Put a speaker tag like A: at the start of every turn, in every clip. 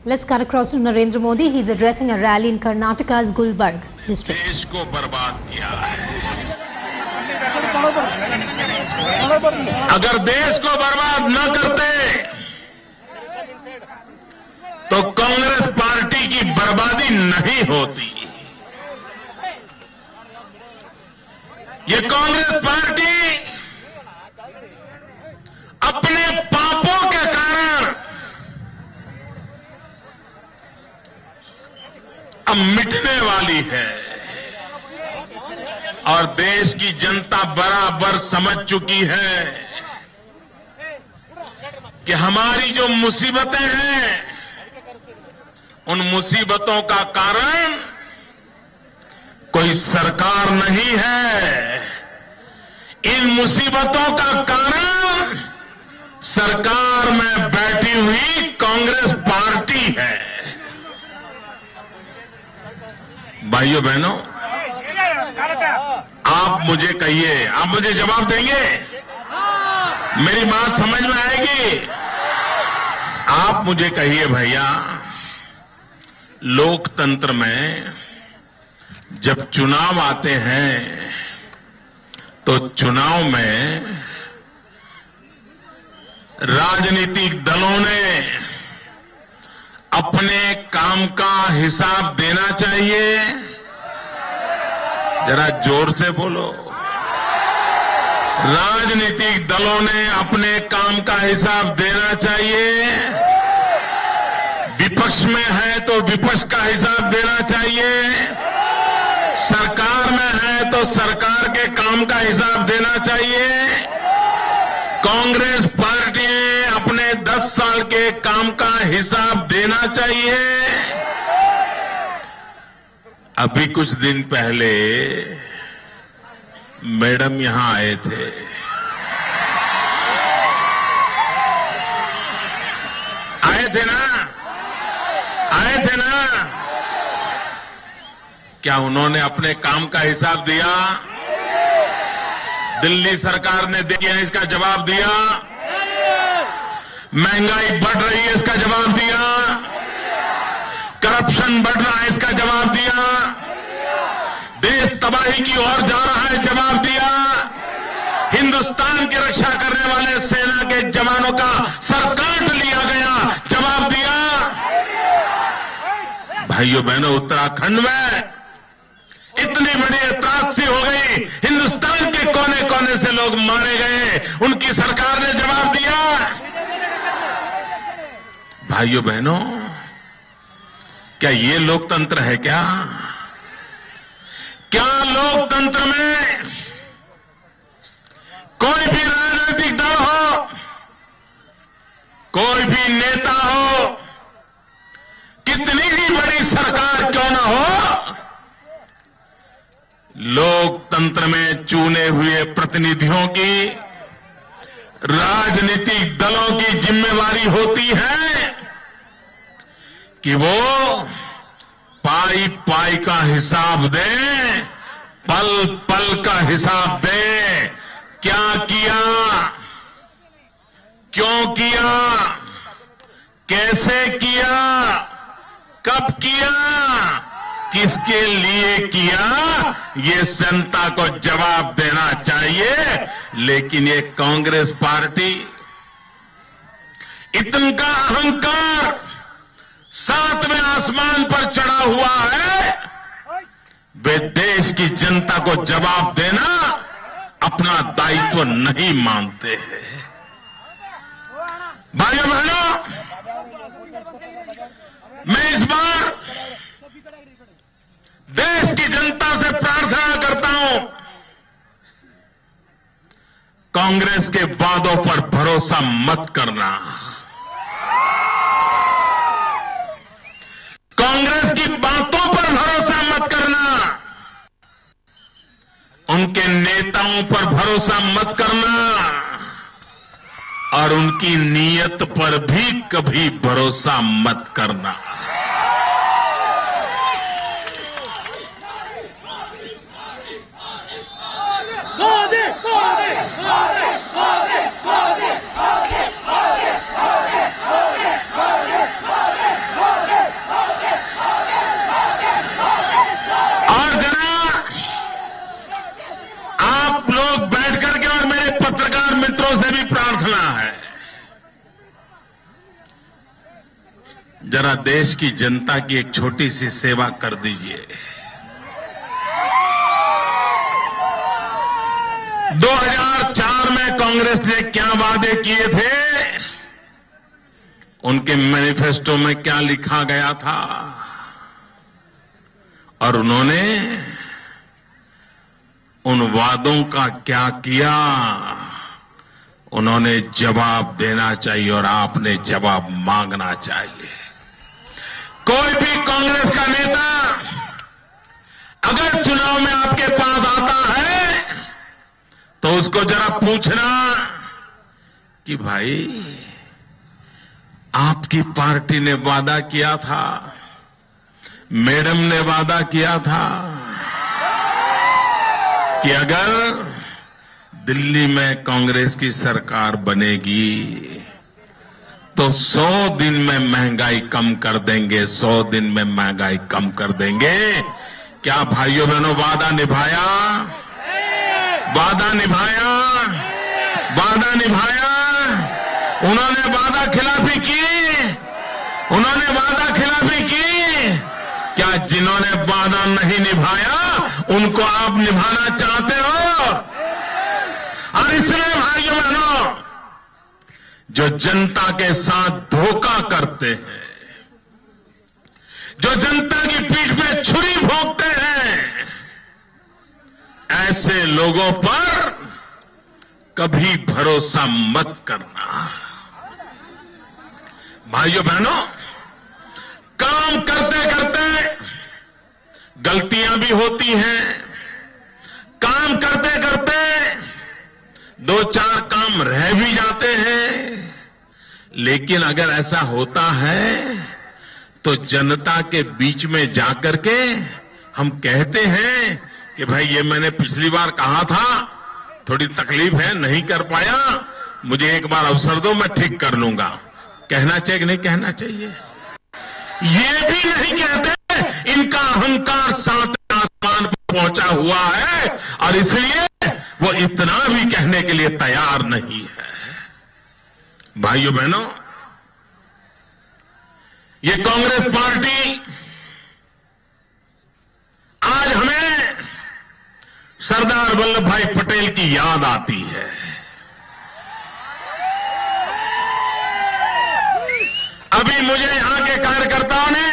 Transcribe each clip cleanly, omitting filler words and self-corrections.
A: Let's cut across to Narendra Modi. He's addressing a rally in Karnataka's Gulbarg district.
B: देश को बर्बाद किया है। अगर देश को बर्बाद न करते तो कांग्रेस पार्टी की बर्बादी नहीं होती। ये कांग्रेस पार्टी अपने पापों के कारण अब मिटने वाली है और देश की जनता बराबर समझ चुकी है कि हमारी जो मुसीबतें हैं उन मुसीबतों का कारण कोई सरकार नहीं है। इन मुसीबतों का कारण सरकार में बैठी हुई कांग्रेस पार्टी है। भाइयों बहनों, आप मुझे कहिए, आप मुझे जवाब देंगे? मेरी बात समझ में आएगी? आप मुझे कहिए भैया, लोकतंत्र में जब चुनाव आते हैं तो चुनाव में राजनीतिक दलों ने अपने काम का हिसाब देना चाहिए। जरा जोर से बोलो। राजनीतिक दलों ने अपने काम का हिसाब देना चाहिए। विपक्ष में है तो विपक्ष का हिसाब देना चाहिए। सरकार में है तो सरकार के काम का हिसाब देना चाहिए। कांग्रेस पार्टी ने अपने 10 साल के काम का हिसाब देना चाहिए। अभी कुछ दिन पहले मैडम यहां आए थे। आए थे ना? आए थे ना? क्या उन्होंने अपने काम का हिसाब दिया? दिल्ली सरकार ने दिया, इसका जवाब दिया? महंगाई बढ़ रही है, इसका जवाब दिया? करप्शन बढ़ रहा है, इसका जवाब दिया? देश तबाही की ओर जा रहा है, जवाब दिया? हिंदुस्तान की रक्षा करने वाले सेना के जवानों का सर काट लिया गया, जवाब दिया? भाइयों बहनों, उत्तराखंड में इतनी बड़ी त्रासदी हो गई, हिंदुस्तान के कोने कोने से लोग मारे गए, उनकी सरकार ने जवाब दिया? भाइयों बहनों, क्या ये लोकतंत्र है? क्या लोकतंत्र में कोई भी राजनीतिक दल हो, कोई भी नेता हो, कितनी ही बड़ी सरकार क्यों ना हो, लोकतंत्र में चुने हुए प्रतिनिधियों की, राजनीतिक दलों की जिम्मेवारी होती है कि वो पाई पाई का हिसाब दें, पल पल का हिसाब दें। क्या किया, क्यों किया, कैसे किया, कब किया, किसके लिए किया, ये जनता को जवाब देना चाहिए। लेकिन ये कांग्रेस पार्टी, इनका अहंकार 7वें आसमान पर चढ़ा हुआ है। वे देश की जनता को जवाब देना अपना दायित्व नहीं मानते हैं। भाइयों बहनों, मैं इस बार देश की जनता से प्रार्थना करता हूं, कांग्रेस के वादों पर भरोसा मत करना। कांग्रेस की बातों पर भरोसा मत करना। उनके नेताओं पर भरोसा मत करना और उनकी नीयत पर भी कभी भरोसा मत करना। जरा देश की जनता की एक छोटी सी सेवा कर दीजिए। 2004 में कांग्रेस ने क्या वादे किए थे, उनके मैनिफेस्टो में क्या लिखा गया था, और उन्होंने उन वादों का क्या किया, उन्होंने जवाब देना चाहिए और आपने जवाब मांगना चाहिए। कोई भी कांग्रेस का नेता अगर चुनाव में आपके पास आता है तो उसको जरा पूछना कि भाई आपकी पार्टी ने वादा किया था, मैडम ने वादा किया था कि अगर दिल्ली में कांग्रेस की सरकार बनेगी तो 100 दिन में महंगाई कम कर देंगे, 100 दिन में महंगाई कम कर देंगे। क्या भाइयों बहनों वादा निभाया? वादा निभाया? वादा निभाया? उन्होंने वादा खिलाफी की? उन्होंने वादा खिलाफी की? क्या जिन्होंने वादा नहीं निभाया उनको आप निभाना चाहते हो? और इसलिए भाइयों बहनों, जो जनता के साथ धोखा करते हैं, जो जनता की पीठ पे छुरी भोंकते हैं, ऐसे लोगों पर कभी भरोसा मत करना। भाइयों बहनों, काम करते करते गलतियां भी होती हैं, काम करते करते 2-4 काम रह भी जाते हैं, लेकिन अगर ऐसा होता है तो जनता के बीच में जाकर के हम कहते हैं कि भाई ये मैंने पिछली बार कहा था, थोड़ी तकलीफ है, नहीं कर पाया, मुझे एक बार अवसर दो, मैं ठीक कर लूंगा। कहना चाहिए कि नहीं कहना चाहिए? ये भी नहीं कहते, इनका अहंकार सात आसमान पर पहुंचा हुआ है और इसलिए वो इतना भी कहने के लिए तैयार नहीं है। भाइयों बहनों, ये कांग्रेस पार्टी आज हमें सरदार वल्लभ भाई पटेल की याद आती है। अभी मुझे यहां के कार्यकर्ताओं ने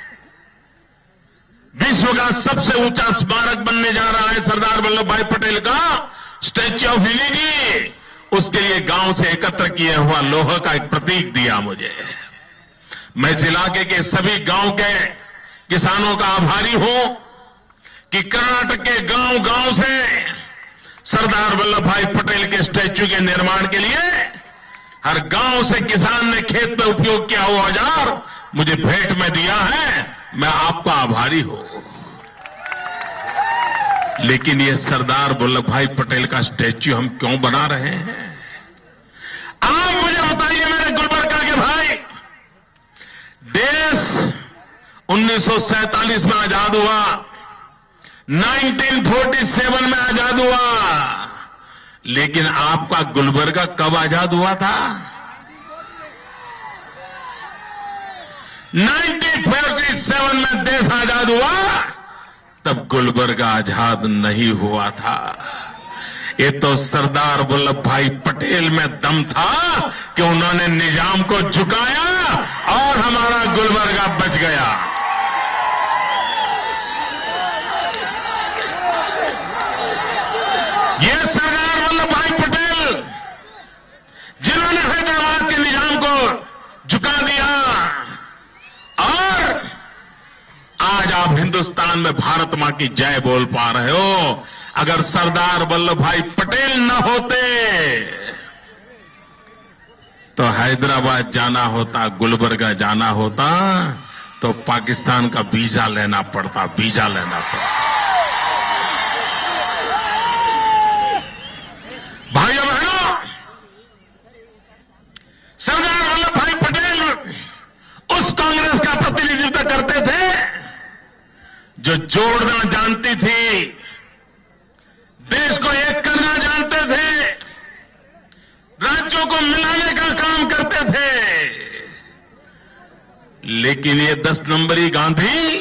B: विश्व का सबसे ऊंचा स्मारक बनने जा रहा है सरदार वल्लभ भाई पटेल का, स्टैच्यू ऑफ यूनिटी, उसके लिए गांव से एकत्र किया हुआ लोहा का एक प्रतीक दिया मुझे। मैं इस इलाके के सभी गांव के किसानों का आभारी हूं कि कर्नाटक के गांव गांव से सरदार वल्लभ भाई पटेल के स्टैच्यू के निर्माण के लिए हर गांव से किसान ने खेत में उपयोग किया हुआ औजार मुझे भेंट में दिया है। मैं आपका आभारी हूं। लेकिन ये सरदार वल्लभ भाई पटेल का स्टैच्यू हम क्यों बना रहे हैं? आप मुझे बताइए मेरे गुलबर्गा के भाई, देश 1947 में आजाद हुआ, 1947 में आजाद हुआ, लेकिन आपका गुलबर्गा कब आजाद हुआ था? 1947 में देश आजाद हुआ, तब गुलबर्गा आजाद नहीं हुआ था। ये तो सरदार वल्लभ भाई पटेल में दम था कि उन्होंने निजाम को झुकाया और हमारा गुलबर्गा बच गया। ये सरदार वल्लभ भाई पटेल जिन्होंने हैदराबाद के निजाम को झुका दिया, और आज आप हिंदुस्तान में भारत मां की जय बोल पा रहे हो। अगर सरदार वल्लभ भाई पटेल न होते तो हैदराबाद जाना होता, गुलबर्गा जाना होता तो पाकिस्तान का वीजा लेना पड़ता, वीजा लेना पड़ता। भाइयों बहनों, सरदार वल्लभ भाई पटेल उस कांग्रेस का प्रतिनिधित्व करते थे जो जोड़ना जानती थी, देश को एक करना जानते थे, राज्यों को मिलाने का काम करते थे। लेकिन ये 10 नंबरी गांधी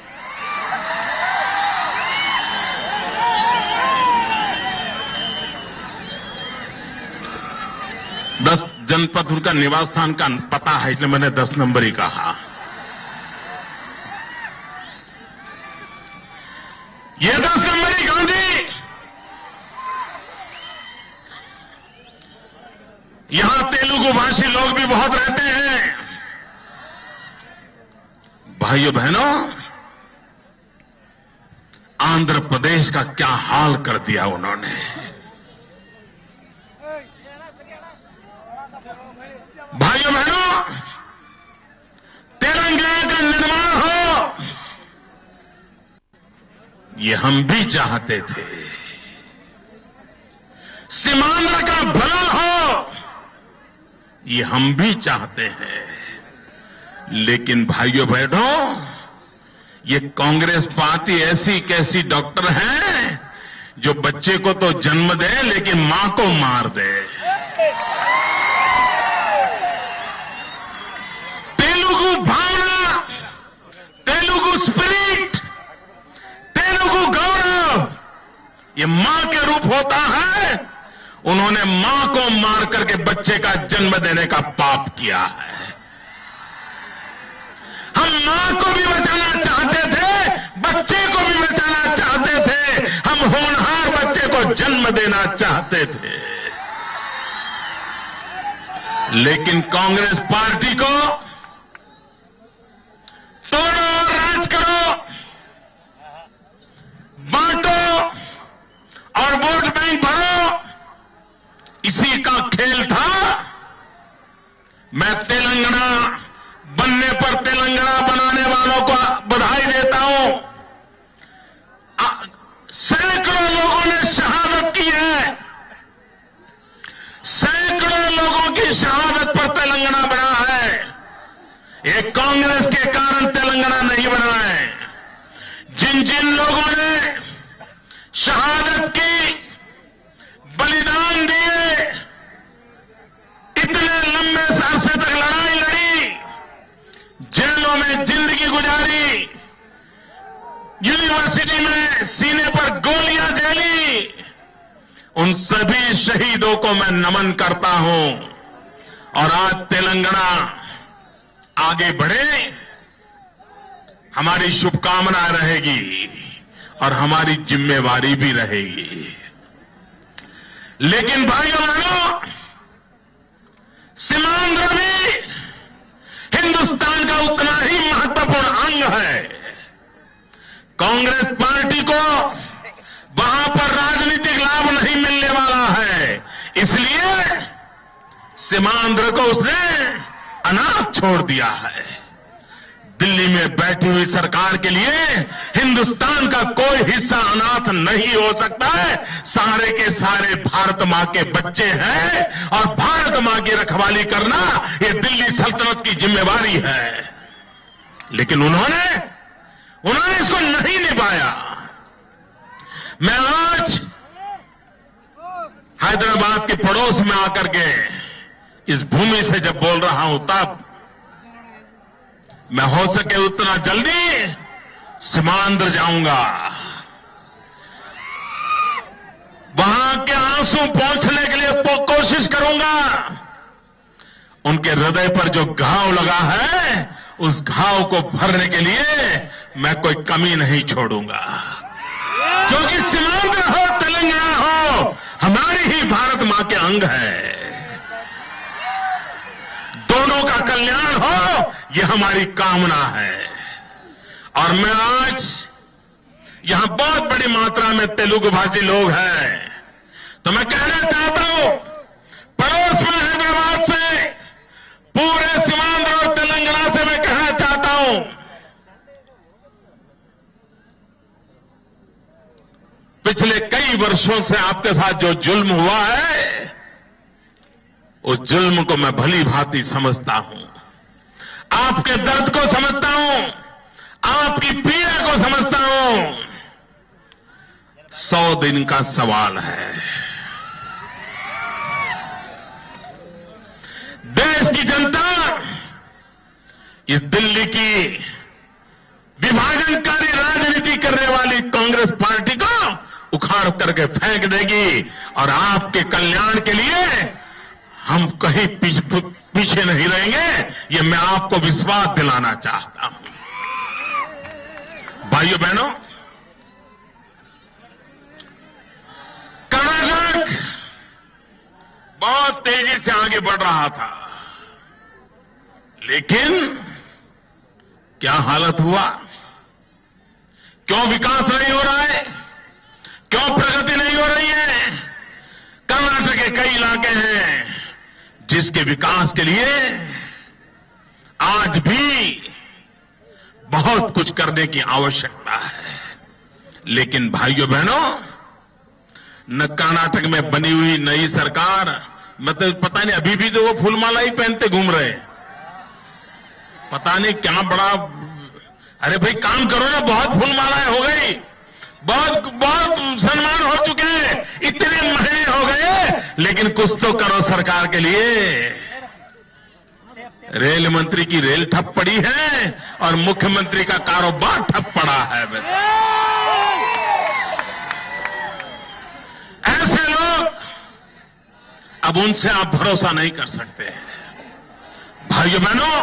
B: 10 जनपद उनका निवास स्थान का पता है, इसलिए मैंने 10 नंबरी कहा। ये 10 नंबरी गांधी यहां तेलुगु भाषी लोग भी बहुत रहते हैं। भाइयों बहनों, आंध्र प्रदेश का क्या हाल कर दिया उन्होंने। भाइयों बहनों, तेलंगाना का निर्माण हो ये हम भी चाहते थे, सीमांध्र का भला हो ये हम भी चाहते हैं, लेकिन भाइयों बहनों, ये कांग्रेस पार्टी ऐसी कैसी डॉक्टर है जो बच्चे को तो जन्म दे लेकिन मां को मार दे। तेलुगु भावना, तेलुगु स्पिरिट, तेलुगु गौरव ये मां के रूप होता है। उन्होंने मां को मार करके बच्चे का जन्म देने का पाप किया है। हम मां को भी बचाना चाहते थे, बच्चे को भी बचाना चाहते थे, हम होनहार बच्चे को जन्म देना चाहते थे, लेकिन कांग्रेस पार्टी को तोड़ो और राज करो, बांटो और वोट बैंक भरो, इसी का खेल था। मैं तेलंगाना बनने पर तेलंगाना बनाने वालों को बधाई देता हूं। सैकड़ों लोगों ने शहादत की है, सैकड़ों लोगों की शहादत पर तेलंगाना बना है। ये कांग्रेस के कारण तेलंगाना नहीं बना है। जिन जिन लोगों ने शहादत की, बलिदान दिए, इतने लंबे अरसे तक लड़ाई लड़ी, जेलों में जिंदगी गुजारी, यूनिवर्सिटी में सीने पर गोलियां झेली, उन सभी शहीदों को मैं नमन करता हूं। और आज तेलंगाना आगे बढ़े, हमारी शुभकामनाएं रहेगी और हमारी जिम्मेवारी भी रहेगी। लेकिन भाइयों बहनों, सीमांध्र भी हिंदुस्तान का उतना ही महत्वपूर्ण अंग है। कांग्रेस पार्टी को वहां पर राजनीतिक लाभ नहीं मिलने वाला है, इसलिए सीमांध्र को उसने अनाथ छोड़ दिया है। दिल्ली में बैठी हुई सरकार के लिए हिंदुस्तान का कोई हिस्सा अनाथ नहीं हो सकता है। सारे के सारे भारत मां के बच्चे हैं और भारत मां की रखवाली करना ये दिल्ली सल्तनत की जिम्मेवारी है। लेकिन उन्होंने इसको नहीं निभाया। मैं आज हैदराबाद के पड़ोस में आकर के इस भूमि से जब बोल रहा हूं, तब मैं हो सके उतना जल्दी सीमांध्र जाऊंगा, वहां के आंसू पोंछने के लिए कोशिश करूंगा। उनके हृदय पर जो घाव लगा है, उस घाव को भरने के लिए मैं कोई कमी नहीं छोड़ूंगा, क्योंकि सीमांध्र हो, तेलंगाना हो, हमारी ही भारत मां के अंग है। दोनों का कल्याण हो, यह हमारी कामना है। और मैं आज यहां बहुत बड़ी मात्रा में तेलुगु भाषी लोग हैं, तो मैं कहना चाहता हूं, पड़ोस में हैदराबाद से, पूरे सीमांध्र और तेलंगाना से मैं कहना चाहता हूं, पिछले कई वर्षों से आपके साथ जो जुल्म हुआ है, उस जुल्म को मैं भली भांति समझता हूं, आपके दर्द को समझता हूं, आपकी पीड़ा को समझता हूं। 100 दिन का सवाल है। देश की जनता इस दिल्ली की विभाजनकारी राजनीति करने वाली कांग्रेस पार्टी को उखाड़ करके फेंक देगी और आपके कल्याण के लिए हम कहीं पीछे नहीं रहेंगे, ये मैं आपको विश्वास दिलाना चाहता हूं। भाइयों बहनों, कर्नाटक बहुत तेजी से आगे बढ़ रहा था, लेकिन क्या हालत हुआ? क्यों विकास नहीं हो रहा है? क्यों प्रगति नहीं हो रही है? कर्नाटक के कई इलाके हैं जिसके विकास के लिए आज भी बहुत कुछ करने की आवश्यकता है। लेकिन भाइयों बहनों, न कर्नाटक में बनी हुई नई सरकार, मतलब पता नहीं अभी भी तो वो फूलमाला ही पहनते घूम रहे हैं, पता नहीं क्या बड़ा। अरे भाई काम करो ना, बहुत फूलमालाएं हो गई, बहुत सम्मान हो चुके हैं, इतने महीने हो गए, लेकिन कुछ तो करो सरकार के लिए। रेल मंत्री की रेल ठप पड़ी है और मुख्यमंत्री का कारोबार ठप पड़ा है। ऐसे लोग, अब उनसे आप भरोसा नहीं कर सकते। भाइयों बहनों,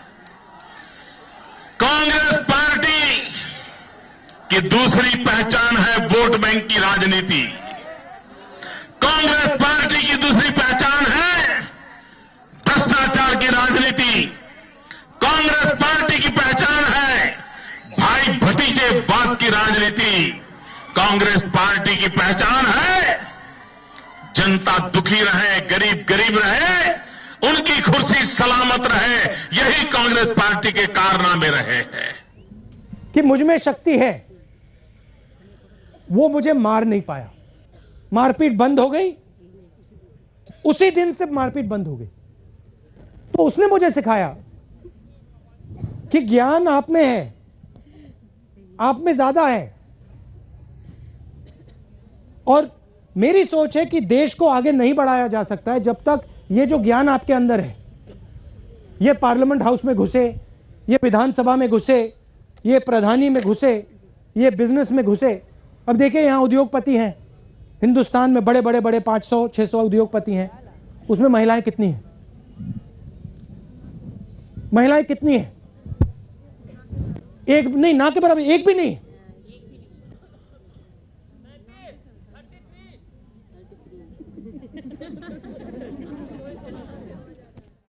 B: कांग्रेस पार्टी की दूसरी पहचान है वोट बैंक की राजनीति। कांग्रेस पार्टी की दूसरी पहचान है भ्रष्टाचार की राजनीति। कांग्रेस पार्टी की पहचान है भाई भतीजेवाद की राजनीति। कांग्रेस पार्टी की पहचान है जनता दुखी रहे, गरीब गरीब रहे, उनकी कुर्सी सलामत रहे, यही कांग्रेस पार्टी के कारनामे रहे हैं।
C: कि मुझ में शक्ति है, वो मुझे मार नहीं पाया। मारपीट बंद हो गई, उसी दिन से मारपीट बंद हो गई। तो उसने मुझे सिखाया कि ज्ञान आप में है, आप में ज्यादा है। और मेरी सोच है कि देश को आगे नहीं बढ़ाया जा सकता है जब तक ये जो ज्ञान आपके अंदर है, ये पार्लियामेंट हाउस में घुसे, ये विधानसभा में घुसे, ये प्रधानी में घुसे, ये बिजनेस में घुसे। अब देखिए यहां उद्योगपति हैं, हिंदुस्तान में बड़े बड़े बड़े 500-600 उद्योगपति हैं, उसमें महिलाएं कितनी हैं? महिलाएं कितनी हैं? एक नहीं, ना के बराबर, एक भी नहीं।